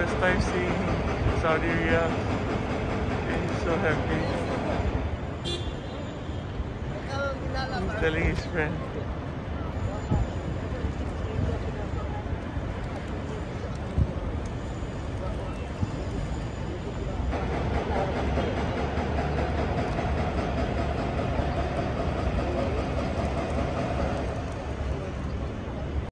first time seeing Saudi Riyadh. He's so happy. He's telling his friend.